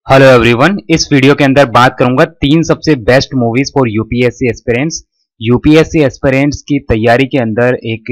Hello everyone. इस video के अंदर बात करूंगा तीन सबसे best movies for UPSC aspirants. UPSC aspirants की तैयारी के अंदर एक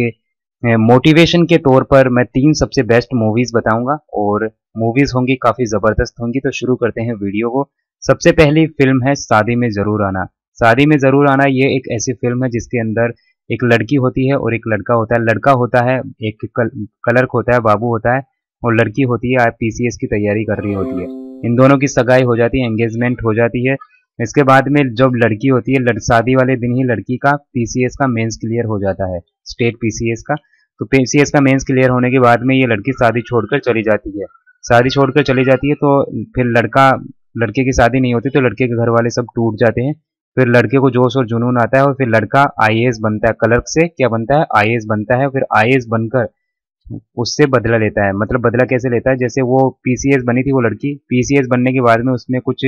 मोटिवेशन के तौर पर मैं तीन सबसे बेस्ट मूवीज बताऊंगा और मूवीज होंगी काफी जबरदस्त होंगी। तो शुरू करते हैं वीडियो को। सबसे पहली फिल्म है शादी में जरूर आना। शादी में जरूर आना ये एक ऐसी फिल्म है जिसके अंदर एक लड़की होती है और एक लड़का होता है। लड़का होता है एक क्लर्क होता है, बाबू होता है, और लड़की होती है पीसीएस की तैयारी कर रही होती है। इन दोनों की सगाई हो जाती है, एंगेजमेंट हो जाती है। इसके बाद में जब लड़की होती है, शादी वाले दिन ही लड़की का पीसीएस का मेंस क्लियर हो जाता है, स्टेट पीसीएस का। तो पीसीएस का मेंस क्लियर होने के बाद में ये लड़की शादी छोड़कर चली जाती है। शादी छोड़कर चली जाती है तो फिर लड़के की शादी नहीं होती, तो लड़के के घर वाले सब टूट जाते हैं। फिर लड़के को जोश और जुनून आता है और फिर लड़का आईएएस बनता है। क्लर्क से क्या बनता है? आईएएस बनता है। फिर आईएएस बनकर उससे बदला लेता है। मतलब बदला कैसे लेता है? जैसे वो पीसीएस बनी थी, वो लड़की पीसीएस बनने के बाद में उसमें कुछ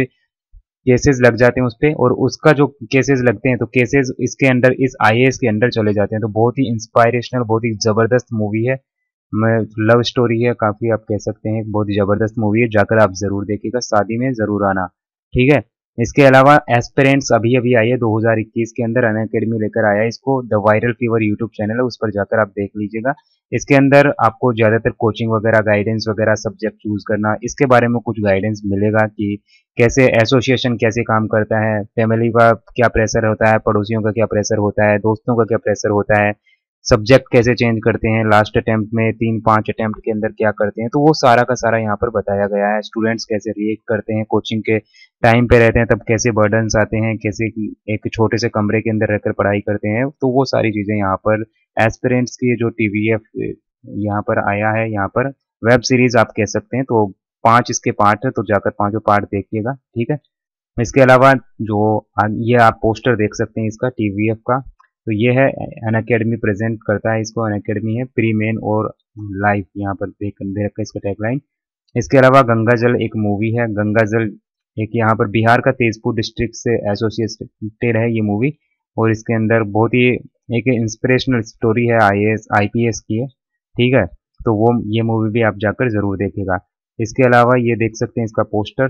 केसेस लग जाते हैं उस पे, और उसका जो केसेस लगते हैं तो केसेस इसके अंडर, इस आईएएस के अंडर चले जाते हैं। तो बहुत ही इंस्पायरेशनल, बहुत ही जबरदस्त मूवी है। मैं लव स्टोरी है काफी, आप कह सकते हैं बहुत ही जबरदस्त मूवी है। जाकर आप जरूर देखिएगा, शादी में जरूर आना। ठीक है। इसके अलावा एस्पिरेंट्स अभी अभी आई है 2021 के अंदर, अनअकैडमी लेकर आया है इसको। The viral fever YouTube channel है, उस पर जाकर आप देख लीजिएगा। इसके अंदर आपको ज्यादातर कोचिंग वगैरह, गाइडेंस वगैरह, सब्जेक्ट चूज करना, इसके बारे में कुछ गाइडेंस मिलेगा कि कैसे एसोसिएशन कैसे काम करता है, फैमिली का क्या प्रेशर होता है, पड़ोसियों का क्या प्रेशर होता है, दोस्तों का क्या प्रेशर होता है, सब्जेक्ट कैसे चेंज करते हैं लास्ट अटेम्प्ट में, 3-5 अटेम्प्ट के अंदर क्या करते हैं। तो वो सारा का सारा यहाँ पर बताया गया है। स्टूडेंट्स कैसे रिएक्ट करते हैं, कोचिंग के टाइम पे रहते हैं तब कैसे बर्डन्स आते हैं, कैसे एक छोटे से कमरे के अंदर रहकर पढ़ाई करते हैं। तो वो सारी चीजें यहाँ पर एस्पिरेंट्स की जो टीवीएफ यहाँ पर आया है, यहाँ पर वेब सीरीज आप कह सकते हैं। तो 5 इसके पार्ट है, तो जाकर 5 पार्ट देखिएगा। ठीक है। इसके अलावा जो ये आप पोस्टर देख सकते हैं इसका, टीवीएफ का, तो ये है अनअकैडमी प्रेजेंट करता है इसको। अनअकैडमी है प्री, मेन और लाइव, यहाँ पर दे रखा है इसका टैगलाइन। इसके अलावा गंगा जल एक मूवी है। गंगा जल एक यहाँ पर बिहार का तेजपुर डिस्ट्रिक्ट से एसोसिएटेड है ये मूवी, और इसके अंदर बहुत ही एक इंस्पिरेशनल स्टोरी है, आईएएस आईपीएस की है। ठीक है। तो वो ये मूवी भी आप जाकर जरूर देखेगा। इसके अलावा ये देख सकते हैं इसका पोस्टर।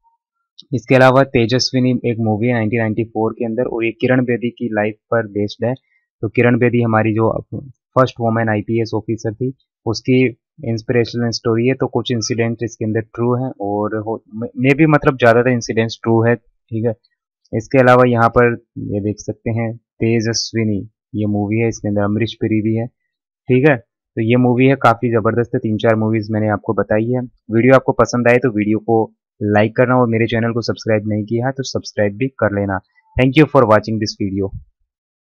इसके अलावा तेजस्विनी एक मूवी है 1994 के अंदर, और ये किरण बेदी की लाइफ पर बेस्ड है। तो किरण बेदी हमारी जो फर्स्ट वुमेन आईपीएस ऑफिसर थी, उसकी इंस्पिरेशनल स्टोरी है। तो कुछ इंसिडेंट इसके अंदर ट्रू हैं, और मे भी मतलब ज्यादातर इंसिडेंट्स ट्रू है। ठीक है। इसके अलावा यहाँ पर ये देख सकते हैं तेजस्विनी, ये मूवी है, इसके अंदर अमरीश पुरी भी है। ठीक है। तो ये मूवी है, काफी जबरदस्त है। 3-4 मूवीज मैंने आपको बताई है। वीडियो आपको पसंद आए तो वीडियो को लाइक करना, और मेरे चैनल को सब्सक्राइब नहीं किया है तो सब्सक्राइब भी कर लेना। Thank you for watching this video.